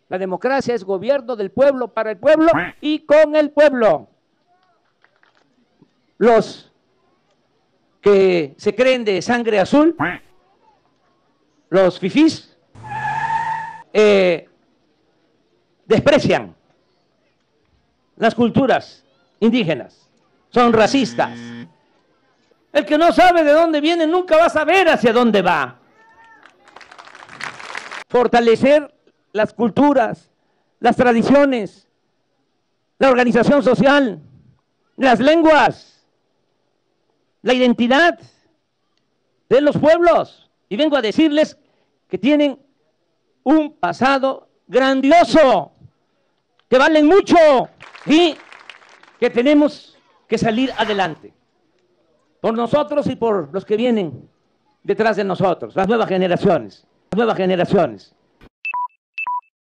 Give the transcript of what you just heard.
La democracia es gobierno del pueblo, para el pueblo y con el pueblo. Los que se creen de sangre azul, los fifís, desprecian las culturas indígenas, son racistas. El que no sabe de dónde viene nunca va a saber hacia dónde va. Fortalecer las culturas, las tradiciones, la organización social, las lenguas, la identidad de los pueblos. Y vengo a decirles que tienen un pasado grandioso, que valen mucho y que tenemos que salir adelante. Por nosotros y por los que vienen detrás de nosotros, las nuevas generaciones.